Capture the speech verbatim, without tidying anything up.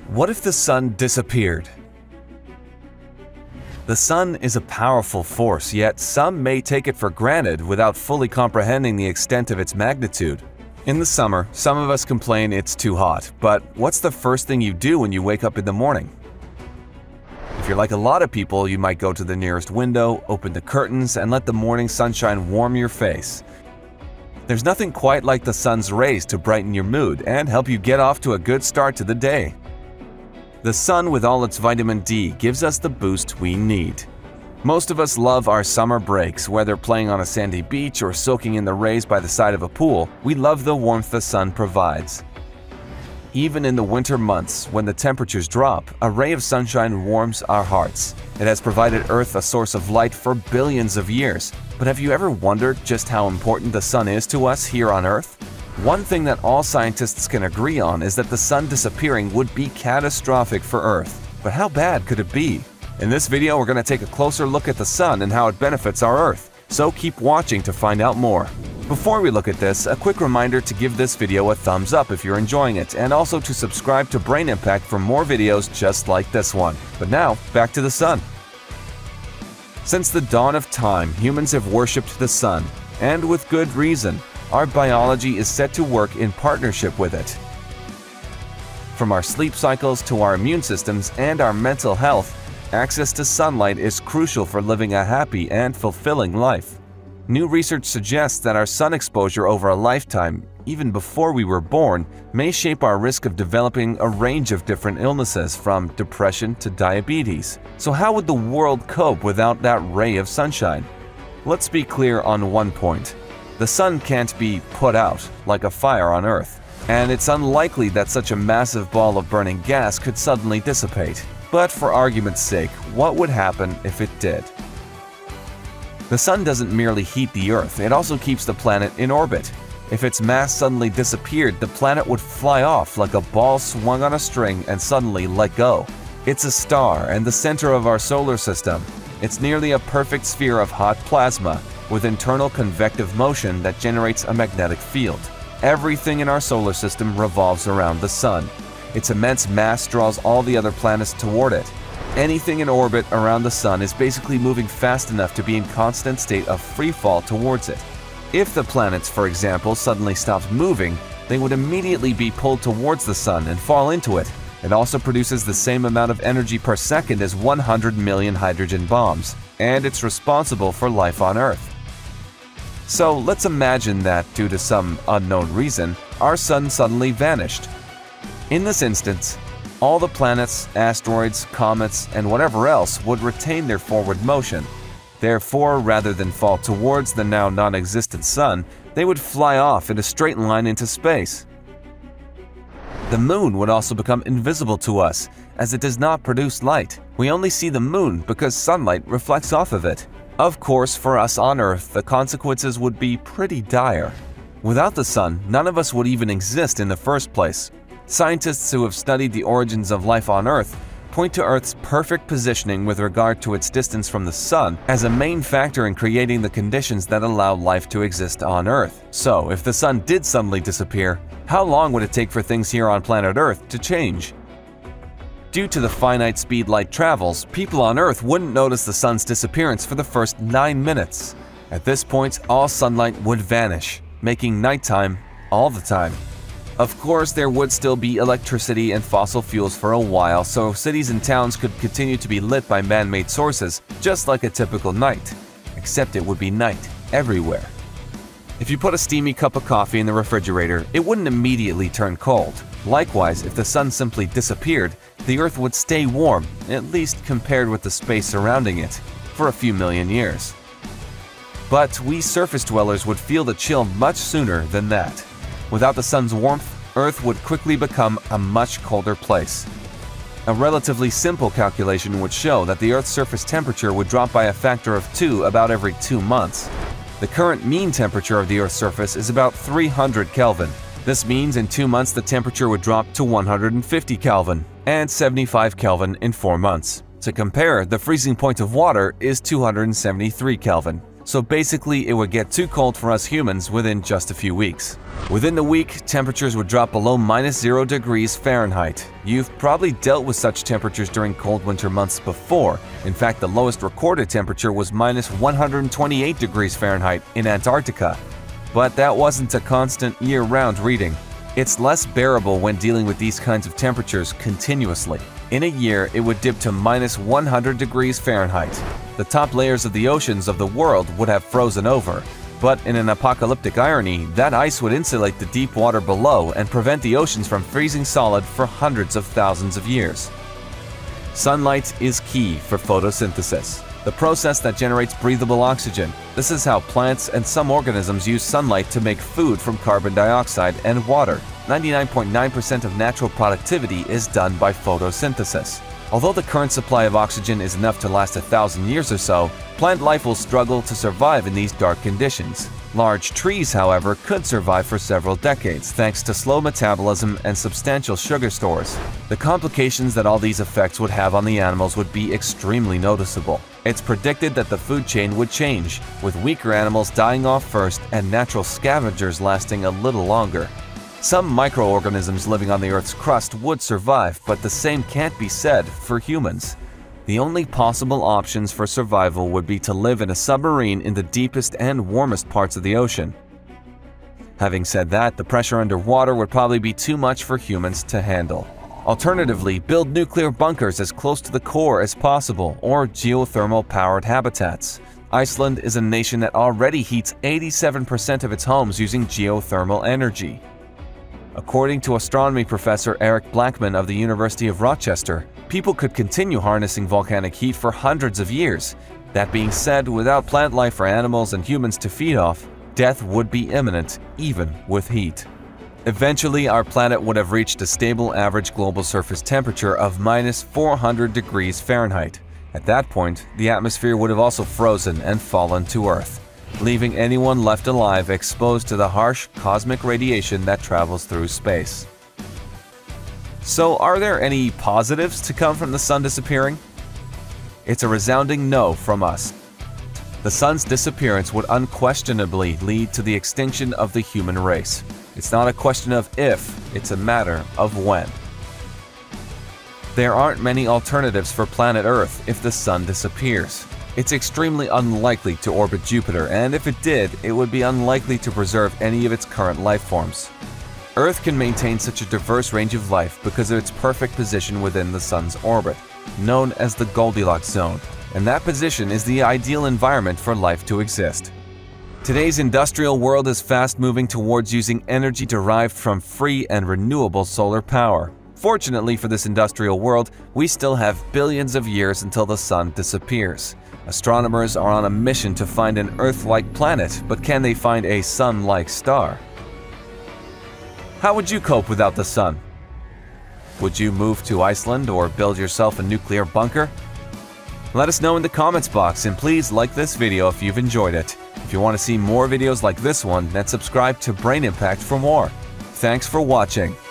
What if the sun disappeared? The sun is a powerful force, yet some may take it for granted without fully comprehending the extent of its magnitude. In the summer, some of us complain it's too hot, but what's the first thing you do when you wake up in the morning? If you're like a lot of people, you might go to the nearest window, open the curtains, and let the morning sunshine warm your face. There's nothing quite like the sun's rays to brighten your mood and help you get off to a good start to the day. The sun, with all its vitamin D, gives us the boost we need. Most of us love our summer breaks, whether playing on a sandy beach or soaking in the rays by the side of a pool. We love the warmth the sun provides. Even in the winter months, when the temperatures drop, a ray of sunshine warms our hearts. It has provided Earth a source of light for billions of years. But have you ever wondered just how important the sun is to us here on Earth? One thing that all scientists can agree on is that the sun disappearing would be catastrophic for Earth. But how bad could it be? In this video, we're going to take a closer look at the sun and how it benefits our Earth. So keep watching to find out more. Before we look at this, a quick reminder to give this video a thumbs up if you're enjoying it, and also to subscribe to Brain Impact for more videos just like this one. But now, back to the sun. Since the dawn of time, humans have worshipped the sun, and with good reason. Our biology is set to work in partnership with it. From our sleep cycles to our immune systems and our mental health, access to sunlight is crucial for living a happy and fulfilling life. New research suggests that our sun exposure over a lifetime, even before we were born, may shape our risk of developing a range of different illnesses, from depression to diabetes. So how would the world cope without that ray of sunshine? Let's be clear on one point. The sun can't be put out like a fire on Earth, and it's unlikely that such a massive ball of burning gas could suddenly dissipate. But for argument's sake, what would happen if it did? The sun doesn't merely heat the Earth, it also keeps the planet in orbit. If its mass suddenly disappeared, the planet would fly off like a ball swung on a string and suddenly let go. It's a star and the center of our solar system. It's nearly a perfect sphere of hot plasma, with internal convective motion that generates a magnetic field. Everything in our solar system revolves around the sun. Its immense mass draws all the other planets toward it. Anything in orbit around the sun is basically moving fast enough to be in constant state of free fall towards it. If the planets, for example, suddenly stopped moving, they would immediately be pulled towards the sun and fall into it. It also produces the same amount of energy per second as one hundred million hydrogen bombs, and it's responsible for life on Earth. So let's imagine that, due to some unknown reason, our sun suddenly vanished. In this instance, all the planets, asteroids, comets, and whatever else would retain their forward motion. Therefore, rather than fall towards the now non-existent sun, they would fly off in a straight line into space. The moon would also become invisible to us, as it does not produce light. We only see the moon because sunlight reflects off of it. Of course, for us on Earth, the consequences would be pretty dire. Without the sun, none of us would even exist in the first place. Scientists who have studied the origins of life on Earth point to Earth's perfect positioning with regard to its distance from the sun as a main factor in creating the conditions that allow life to exist on Earth. So, if the sun did suddenly disappear, how long would it take for things here on planet Earth to change? Due to the finite speed light travels, people on Earth wouldn't notice the sun's disappearance for the first nine minutes. At this point, all sunlight would vanish, making nighttime all the time. Of course, there would still be electricity and fossil fuels for a while, so cities and towns could continue to be lit by man-made sources, just like a typical night. Except it would be night everywhere. If you put a steamy cup of coffee in the refrigerator, it wouldn't immediately turn cold. Likewise, if the sun simply disappeared, the Earth would stay warm, at least compared with the space surrounding it, for a few million years. But we surface dwellers would feel the chill much sooner than that. Without the sun's warmth, Earth would quickly become a much colder place. A relatively simple calculation would show that the Earth's surface temperature would drop by a factor of two about every two months. The current mean temperature of the Earth's surface is about three hundred Kelvin. This means in two months the temperature would drop to one hundred fifty Kelvin, and seventy-five Kelvin in four months. To compare, the freezing point of water is two hundred seventy-three Kelvin. so basically it would get too cold for us humans within just a few weeks. Within the week, temperatures would drop below minus zero degrees Fahrenheit. You've probably dealt with such temperatures during cold winter months before. In fact, the lowest recorded temperature was minus one hundred twenty-eight degrees Fahrenheit in Antarctica. But that wasn't a constant year-round reading. It's less bearable when dealing with these kinds of temperatures continuously. In a year, it would dip to minus one hundred degrees Fahrenheit. The top layers of the oceans of the world would have frozen over. But in an apocalyptic irony, that ice would insulate the deep water below and prevent the oceans from freezing solid for hundreds of thousands of years. Sunlight is key for photosynthesis, the process that generates breathable oxygen. This is how plants and some organisms use sunlight to make food from carbon dioxide and water. ninety-nine point nine percent of natural productivity is done by photosynthesis. Although the current supply of oxygen is enough to last a thousand years or so, plant life will struggle to survive in these dark conditions. Large trees, however, could survive for several decades thanks to slow metabolism and substantial sugar stores. The complications that all these effects would have on the animals would be extremely noticeable. It's predicted that the food chain would change, with weaker animals dying off first and natural scavengers lasting a little longer. Some microorganisms living on the Earth's crust would survive, but the same can't be said for humans. The only possible options for survival would be to live in a submarine in the deepest and warmest parts of the ocean. Having said that, the pressure underwater would probably be too much for humans to handle. Alternatively, build nuclear bunkers as close to the core as possible, or geothermal-powered habitats. Iceland is a nation that already heats eighty-seven percent of its homes using geothermal energy. According to astronomy professor Eric Blackman of the University of Rochester, people could continue harnessing volcanic heat for hundreds of years. That being said, without plant life for animals and humans to feed off, death would be imminent, even with heat. Eventually, our planet would have reached a stable average global surface temperature of minus four hundred degrees Fahrenheit. At that point, the atmosphere would have also frozen and fallen to Earth, leaving anyone left alive exposed to the harsh cosmic radiation that travels through space. So, are there any positives to come from the sun disappearing? It's a resounding no from us. The sun's disappearance would unquestionably lead to the extinction of the human race. It's not a question of if, it's a matter of when. There aren't many alternatives for planet Earth if the sun disappears. It's extremely unlikely to orbit Jupiter, and if it did, it would be unlikely to preserve any of its current life forms. Earth can maintain such a diverse range of life because of its perfect position within the sun's orbit, known as the Goldilocks zone, and that position is the ideal environment for life to exist. Today's industrial world is fast moving towards using energy derived from free and renewable solar power. Fortunately for this industrial world, we still have billions of years until the sun disappears. Astronomers are on a mission to find an Earth-like planet, but can they find a sun-like star? How would you cope without the sun? Would you move to Iceland or build yourself a nuclear bunker? Let us know in the comments box, and please like this video if you've enjoyed it. If you want to see more videos like this one, then subscribe to Brain Impact for more. Thanks for watching.